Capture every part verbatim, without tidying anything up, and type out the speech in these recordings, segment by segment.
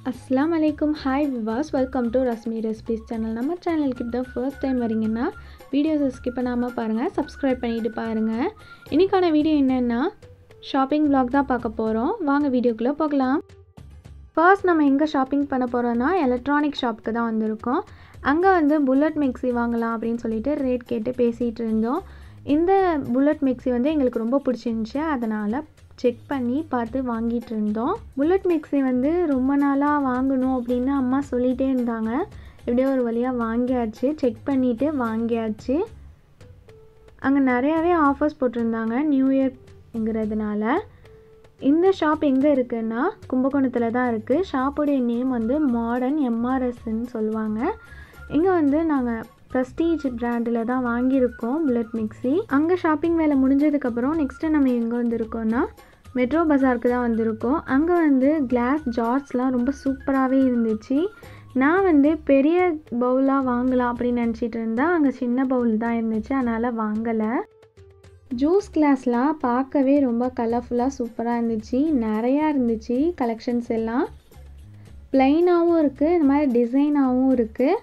Assalamu alaikum. Hi viewers, welcome to Rasmi Recipes channel. நம்ம சேனலுக்கு இப்போ ஃபர்ஸ்ட் டைம் வரீங்கன்னா வீடியோஸை ஸ்கிப் பண்ணாமல் பாருங்கள், சப்ஸ்கிரைப் பண்ணிவிட்டு பாருங்கள். இன்றைக்கான வீடியோ என்னென்னா ஷாப்பிங் vlog தான் பார்க்க போகிறோம். வாங்க வீடியோக்குள்ளே போகலாம். ஃபர்ஸ்ட் நம்ம எங்கே ஷாப்பிங் பண்ண போகிறோன்னா எலக்ட்ரானிக் ஷாப்புக்கு தான் வந்திருக்கோம். அங்கே வந்து புல்லட் மிக்ஸி வாங்கலாம் அப்படின்னு சொல்லிட்டு ரேட் கேட்டு பேசிகிட்டு இருந்தோம். இந்த புல்லட் மிக்ஸி வந்து எங்களுக்கு ரொம்ப பிடிச்சிருந்துச்சு, அதனால் செக் பண்ணி பார்த்து வாங்கிட்டு இருந்தோம். புல்லட் மிக்ஸி வந்து ரொம்ப நாளாக வாங்கணும் அப்படின்னு அம்மா சொல்லிகிட்டே இருந்தாங்க. எப்படியோ ஒரு வழியாக வாங்கியாச்சு, செக் பண்ணிவிட்டு வாங்கியாச்சு. அங்கே நிறையாவே ஆஃபர்ஸ் போட்டிருந்தாங்க நியூ இயர்ங்கிறதுனால. இந்த ஷாப் எங்கே இருக்குன்னா கும்பகோணத்தில் தான் இருக்குது. ஷாப்புடைய நேம் வந்து மாடர்ன் எம்ஆர்எஸ்ன்னு சொல்லுவாங்க. இங்கே வந்து நாங்கள் ப்ரெஸ்டீஜ் பிராண்டில் தான் வாங்கியிருக்கோம் புல்லட் மிக்ஸி. அங்கே ஷாப்பிங் வேலை முடிஞ்சதுக்கப்புறம் நெக்ஸ்ட்டு நம்ம எங்கே வந்திருக்கோன்னா மெட்ரோ பஜாருக்கு தான் வந்திருக்கோம். அங்கே வந்து கிளாஸ் ஜார்ஸ்லாம் ரொம்ப சூப்பராகவே இருந்துச்சு. நான் வந்து பெரிய பவுலாக வாங்கலாம் அப்படின்னு நினச்சிட்டு இருந்தேன். அங்கே சின்ன பவுல் தான் இருந்துச்சு, அதனால் வாங்கலை. ஜூஸ் கிளாஸ்லாம் பார்க்கவே ரொம்ப கலர்ஃபுல்லாக சூப்பராக இருந்துச்சு. நிறையா இருந்துச்சு கலெக்ஷன்ஸ் எல்லாம். ப்ளைனாகவும் இருக்குது, இந்த மாதிரி டிசைனாகவும் இருக்குது.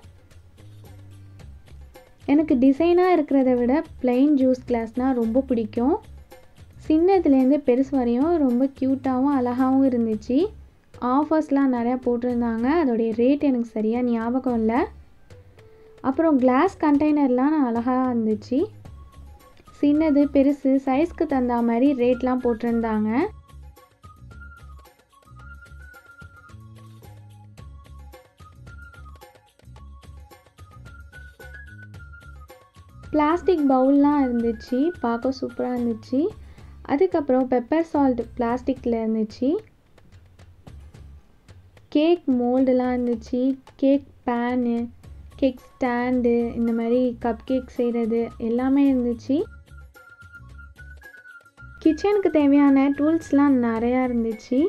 எனக்கு டிசைனாக இருக்கிறத விட ப்ளைன் ஜூஸ் கிளாஸ்னால் ரொம்ப பிடிக்கும். சின்னதுலேருந்து பெருசு வரையும் ரொம்ப க்யூட்டாகவும் அழகாகவும் இருந்துச்சு. ஆஃபர்ஸ்லாம் நிறையா போட்டிருந்தாங்க. அதோடைய ரேட் எனக்கு சரியாக ஞாபகம் இல்லை. அப்புறம் கிளாஸ் கண்டெய்னர்லாம் அழகாக இருந்துச்சு. சின்னது பெருசு சைஸ்க்கு தகுந்த மாதிரி ரேட்லாம் போட்டிருந்தாங்க. பிளாஸ்டிக் பவுல்லாம் இருந்துச்சு, பார்க்க சூப்பராக இருந்துச்சு. அதுக்கப்புறம் பெப்பர் சால்ட் பிளாஸ்டிக்கில் இருந்துச்சு. கேக் மோல்டெலாம் இருந்துச்சு. கேக் பேனு, கேக் ஸ்டாண்டு, இந்த மாதிரி கப் கேக் செய்கிறது எல்லாமே இருந்துச்சு. கிச்சனுக்கு தேவையான டூல்ஸ்லாம் நிறையா இருந்துச்சு.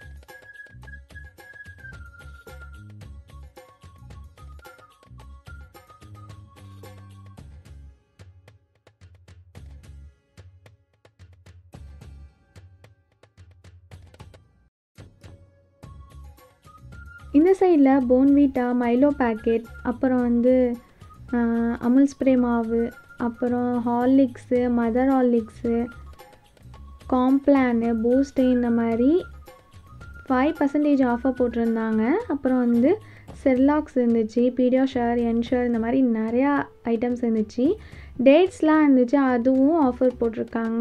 இந்த சைடில் போன்வீட்டா, மைலோ பேக்கெட், அப்புறம் வந்து அமுல் ஸ்ப்ரே மாவு, அப்புறம் Horlicks, mother Horlicks, Complan, Boost, இந்த மாதிரி ஃபைவ் பர்சன்டேஜ் ஆஃபர் போட்டிருந்தாங்க. அப்புறம் வந்து செர்லாக்ஸ் இருந்துச்சு, பீடியாஷர், என்ஷர், இந்த மாதிரி நிறையா ஐட்டம்ஸ் இருந்துச்சு. டேட்ஸ்லாம் இருந்துச்சு, அதுவும் ஆஃபர் போட்டிருக்காங்க.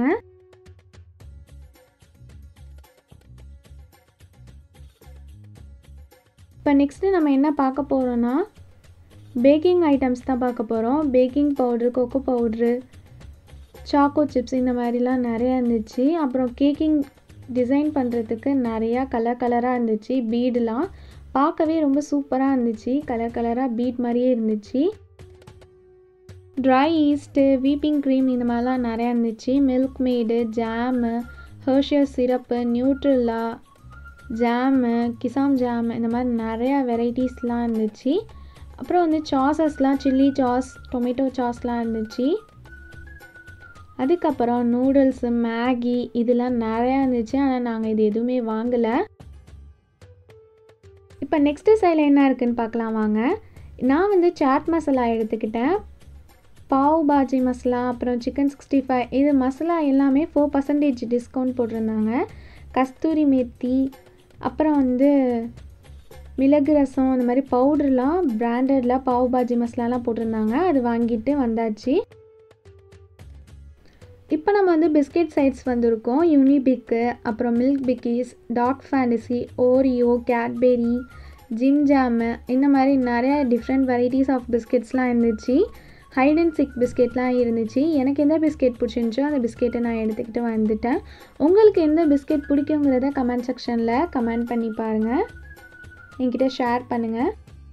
இப்போ நெக்ஸ்ட்டு நம்ம என்ன பார்க்க போகிறோன்னா பேக்கிங் ஐட்டம்ஸ் தான் பார்க்க போகிறோம். Baking powder, cocoa powder, choco chips, இந்த மாதிரிலாம் நிறையா இருந்துச்சு. அப்புறம் கேக்கிங் டிசைன் பண்ணுறதுக்கு நிறையா கலர் கலராக இருந்துச்சு. பீடெலாம் பார்க்கவே ரொம்ப சூப்பராக இருந்துச்சு. கலர் கலராக பீட் மாதிரியே இருந்துச்சு. ட்ரை ஈஸ்ட்டு, வீப்பிங் க்ரீம், இந்த மாதிரிலாம் நிறையா இருந்துச்சு. Milkmaid, jam, Hershey's syrup, Nutella jam, Kissan jam, இந்த மாதிரி நிறையா வெரைட்டிஸ்லாம் இருந்துச்சு. அப்புறம் வந்து சாஸஸ்லாம் சில்லி சாஸ், டொமேட்டோ சாஸ்லாம் இருந்துச்சு. அதுக்கப்புறம் நூடுல்ஸு, மேகி, இதெல்லாம் நிறையா இருந்துச்சு. ஆனால் நாங்கள் இது எதுவுமே வாங்கலை. இப்போ நெக்ஸ்ட்டு சைடில் என்ன இருக்குதுன்னு பார்க்கலாம் வாங்க. நான் வந்து சாட் மசாலா எடுத்துக்கிட்டேன். பாவ் பாஜி மசாலா, அப்புறம் சிக்கன் சிக்ஸ்டி ஃபைவ், இது மசாலா எல்லாமே ஃபோர் பர்சன்டேஜ் டிஸ்கவுண்ட் போட்டிருந்தாங்க. கஸ்தூரி மெத்தி, அப்புறம் வந்து மிளகு ரசம், அந்த மாதிரி பவுடர்லாம் பிராண்டடில் பாவ் பாஜி மசாலாலாம் போட்டிருந்தாங்க. அது வாங்கிட்டு வந்தாச்சு. இப்போ நம்ம வந்து பிஸ்கெட் சைட்ஸ் வந்திருக்கோம். யூனிபிக்கு, அப்புறம் Milk Bikis, Dark Fantasy, Oreo, Cadbury, Jim Jam, இந்த மாதிரி நிறையா டிஃப்ரெண்ட் வெரைட்டிஸ் ஆஃப் பிஸ்கெட்ஸ்லாம் இருந்துச்சு. ஹைட் அண்ட் சிக் பிஸ்கெட்லாம் இருந்துச்சு. எனக்கு எந்த பிஸ்கெட் பிடிச்சிருந்துச்சோ அந்த பிஸ்கெட்டை நான் எடுத்துக்கிட்டு வந்துட்டேன். உங்களுக்கு எந்த பிஸ்கெட் பிடிக்குங்கிறத கமெண்ட் செக்ஷனில் கமெண்ட் பண்ணி பாருங்கள், என்கிட்ட ஷேர் பண்ணுங்கள்.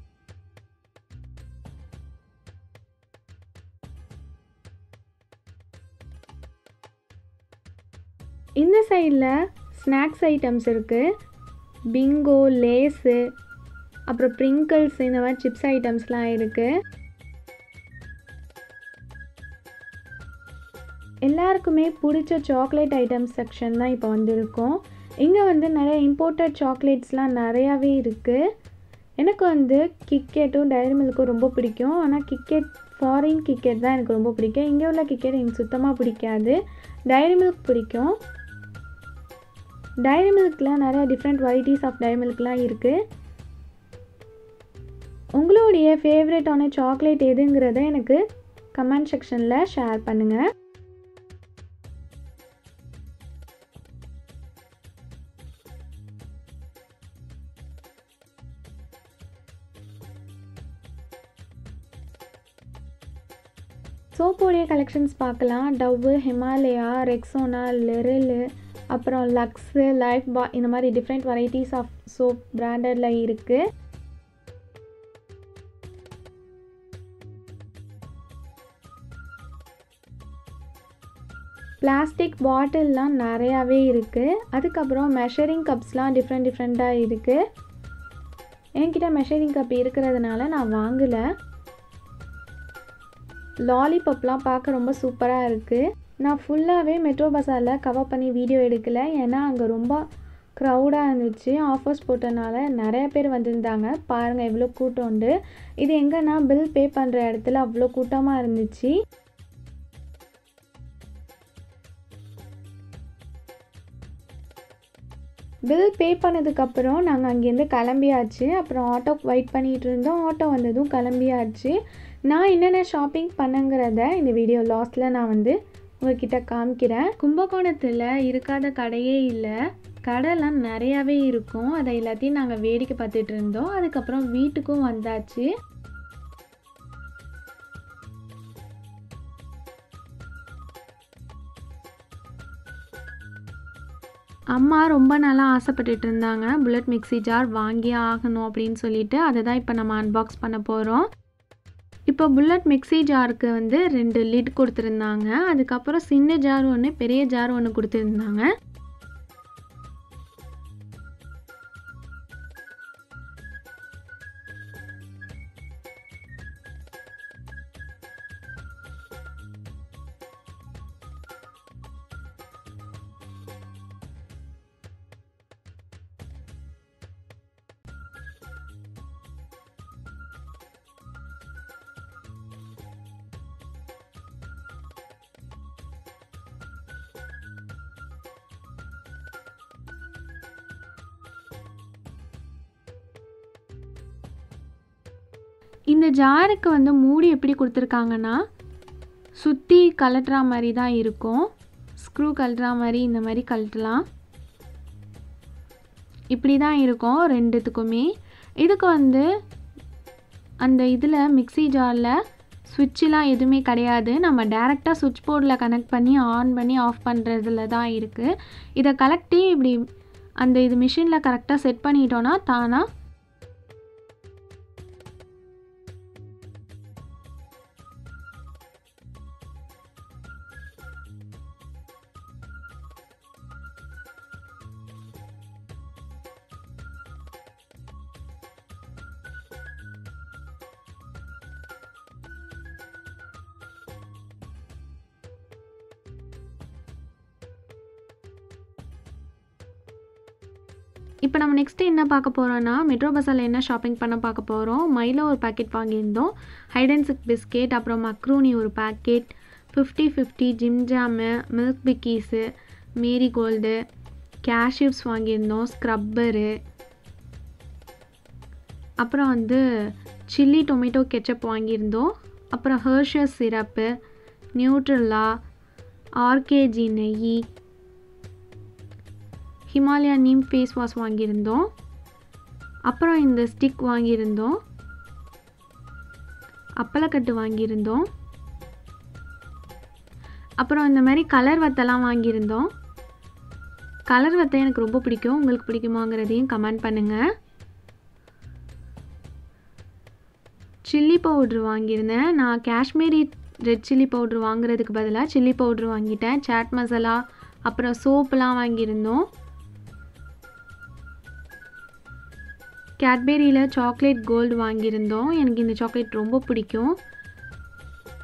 இந்த சைடில் ஸ்நாக்ஸ் ஐட்டம்ஸ் இருக்குது. பிங்கோ, லேஸு, அப்புறம் ப்ரிங்கிள்ஸ், இந்த மாதிரி சிப்ஸ் ஐட்டம்ஸ்லாம் இருக்குது. எல்லாருக்குமே பிடிச்ச சாக்லேட் ஐட்டம்ஸ் செக்ஷன் தான் இப்போ வந்திருக்கோம். இங்கே வந்து நிறைய இம்போர்ட்டட் சாக்லேட்ஸ்லாம் நிறையாவே இருக்குது. எனக்கு வந்து கிட்கேட்டும் டைரி மில்க்கும் ரொம்ப பிடிக்கும். ஆனால் கிட்கேட் ஃபாரின் கிட்கேட் தான் எனக்கு ரொம்ப பிடிக்கும். இங்கே உள்ள கிட்கேட் எனக்கு சுத்தமாக பிடிக்காது. டைரி மில்க் பிடிக்கும். டைரி மில்கில் நிறைய டிஃப்ரெண்ட் வெரைட்டிஸ் ஆஃப் டைரி மில்க்லாம் இருக்குது. உங்களுடைய ஃபேவரட்டான சாக்லேட் எதுங்கிறத எனக்கு கமெண்ட் செக்ஷனில் ஷேர் பண்ணுங்கள். சோப்போடைய கலெக்ஷன்ஸ் பார்க்கலாம். டவ்வு, ஹிமாலயா, ரெக்ஸோனா, லெரில், அப்புறம் லக்ஸு, லைஃப் பா இந்த மாதிரி டிஃப்ரெண்ட் வெரைட்டிஸ் ஆஃப் சோப் பிராண்டடில் இருக்குது. பிளாஸ்டிக் பாட்டில்லாம் நிறையாவே இருக்குது. அதுக்கப்புறம் மெஷரிங் கப்ஸ்லாம் டிஃப்ரெண்ட் டிஃப்ரெண்ட்டாக இருக்குது. என்கிட்ட மெஷரிங் கப் இருக்கிறதுனால நான் வாங்கலை. லாலிபாப்லாம் பார்க்க ரொம்ப சூப்பராக இருக்குது. நான் ஃபுல்லாகவே மெட்ரோ பஸாரில் கவர் பண்ணி வீடியோ எடுக்கலை. ஏன்னா அங்கே ரொம்ப க்ரௌடாக இருந்துச்சு. ஆஃபர்ஸ் போட்டனால நிறைய பேர் வந்திருந்தாங்க. பாருங்கள் எவ்வளோ கூட்டம் உண்டு. இது எங்கன்னா பில் பே பண்ணுற இடத்துல அவ்வளோ கூட்டமாக இருந்துச்சு. பில் பே பண்ணதுக்கப்புறம் நாங்கள் அங்கேருந்து கிளம்பியாச்சு. அப்புறம் ஆட்டோக்கு வெயிட் பண்ணிகிட்டு இருந்தோம். ஆட்டோ வந்ததும் கிளம்பியாச்சு. நான் என்னென்ன ஷாப்பிங் பண்ணுங்கிறத இந்த வீடியோ லாஸ்ட்டில் நான் வந்து உங்கள்கிட்ட காமிக்கிறேன். கும்பகோணத்தில் இருக்காத கடையே இல்லை. கடைலாம் நிறையாவே இருக்கும். அதை எல்லாத்தையும் நாங்கள் வேடிக்கை பார்த்துட்டு இருந்தோம். அதுக்கப்புறம் வீட்டுக்கும் வந்தாச்சு. அம்மா ரொம்ப நாளாக ஆசைப்பட்டுட்டு இருந்தாங்க புல்லட் மிக்ஸி ஜார் வாங்கியே ஆகணும் அப்படின்னு சொல்லிட்டு அதை தான் இப்போ நம்ம அன்பாக்ஸ் பண்ண போகிறோம். இப்போ புல்லட் மிக்ஸி ஜாருக்கு வந்து ரெண்டு லிட் கொடுத்துருந்தாங்க. அதுக்கப்புறம் சின்ன ஜார் ஒன்று, பெரிய ஜார் ஒன்று கொடுத்துருந்தாங்க. இந்த ஜாருக்கு வந்து மூடி எப்படி கொடுத்துருக்காங்கன்னா சுற்றி கலட்டுற மாதிரி தான் இருக்கும். ஸ்க்ரூ கலட்டுற மாதிரி இந்த மாதிரி கழட்டலாம். இப்படி தான் இருக்கும் ரெண்டுத்துக்குமே. இதுக்கு வந்து அந்த இதில் மிக்ஸி ஜாரில் சுவிட்செலாம் எதுவுமே கிடையாது. நம்ம டேரெக்டாக சுவிட்ச் போர்டில் கனெக்ட் பண்ணி ஆன் பண்ணி ஆஃப் பண்ணுறதுல தான் இருக்குது. இதை கலெக்டி இப்படி அந்த இது மிஷினில் கரெக்டாக செட் பண்ணிட்டோன்னா தானாக இப்போ நம்ம நெக்ஸ்ட்டு என்ன பார்க்க போகிறோன்னா மெட்ரோ பஸாரில் என்ன ஷாப்பிங் பண்ண பார்க்க போகிறோம். மைலோ ஒரு பேக்கெட் வாங்கியிருந்தோம். ஹைட் அண்ட் சிக் பிஸ்கெட், அப்புறம் மக்ரூனி ஒரு packet, fifty fifty Jim Jam, milk bikis, Marie gold, cashews வாங்கியிருந்தோம், ஸ்க்ரப்பரு, அப்புறம் வந்து சில்லி டொமேட்டோ கெச்சப் வாங்கியிருந்தோம். அப்புறம் ஹெர்ஷஸ் சிரப்பு, நியூட்ரல்லா, ஆர்கேஜி நெய், ஹிமாலயா நீம் ஃபேஸ் வாஷ் வாங்கியிருந்தோம். அப்புறம் இந்த ஸ்டிக் வாங்கியிருந்தோம். அப்பளக்கட்டு வாங்கியிருந்தோம். அப்புறம் இந்த மாதிரி கலர் வத்தெல்லாம் வாங்கியிருந்தோம். கலர் வத்தை எனக்கு ரொம்ப பிடிக்கும். உங்களுக்கு பிடிக்குமாங்கிறதையும் கமெண்ட் பண்ணுங்கள். சில்லி பவுட்ரு வாங்கியிருந்தேன். நான் காஷ்மீரி ரெட் சில்லி பவுட்ரு வாங்குறதுக்கு பதிலாக சில்லி பவுட்ரு வாங்கிட்டேன். சாட் மசாலா, அப்புறம் சோப்புலாம் வாங்கியிருந்தோம். கேட்பெரியில் சாக்லேட் கோல்டு வாங்கியிருந்தோம். எனக்கு இந்த சாக்லேட் ரொம்ப பிடிக்கும்.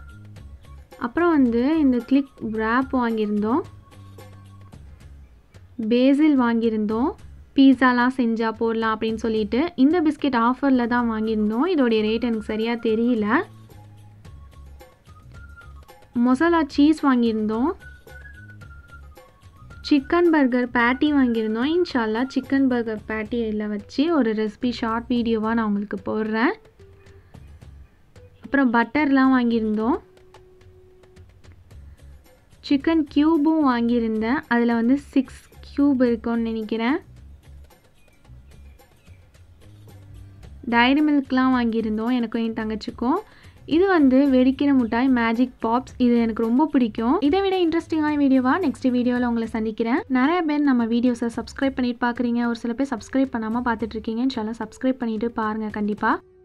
அப்புறம் வந்து இந்த கிளிக் ரேப் வாங்கியிருந்தோம். பேசில் வாங்கியிருந்தோம், பீஸாலாம் செஞ்சால் போடலாம் அப்படின்னு சொல்லிட்டு. இந்த பிஸ்கெட் ஆஃபரில் தான் வாங்கியிருந்தோம், இதோடைய ரேட் எனக்கு சரியாக தெரியல. மொசலா சீஸ் வாங்கியிருந்தோம், சிக்கன் பர்கர் பேட்டி வாங்கியிருந்தோம். இன்ஷால்லா சிக்கன் பர்கர் பேட்டியில் வச்சு ஒரு ரெசிபி ஷார்ட் வீடியோவாக நான் உங்களுக்கு போடுறேன். அப்புறம் பட்டர்லாம் வாங்கியிருந்தோம், சிக்கன் க்யூபும் வாங்கியிருந்தேன், அதில் வந்து சிக்ஸ் க்யூப் இருக்கும்னு நினைக்கிறேன். டைரி மில்க்லாம் வாங்கியிருந்தோம் எனக்கும் என் தங்கச்சிக்கும். இது வந்து வெடிக்கிற முட்டாய் மேஜிக் பாப்ஸ், இது எனக்கு ரொம்ப பிடிக்கும். இதை விட இன்ட்ரெஸ்டிங்கான வீடியோவாக நெக்ஸ்ட் வீடியோவில் உங்களை சந்திக்கிறேன். நிறைய பேர் நம்ம வீடியோஸை சப்ஸ்கிரைப் பண்ணிட்டு பார்க்குறீங்க, ஒரு சில பேர் சப்ஸ்கிரைப் பண்ணாமல் பார்த்துட்ருக்கீங்க. இன்ஷால்லா சப்ஸ்கிரைப் பண்ணிவிட்டு பாருங்கள் கண்டிப்பாக.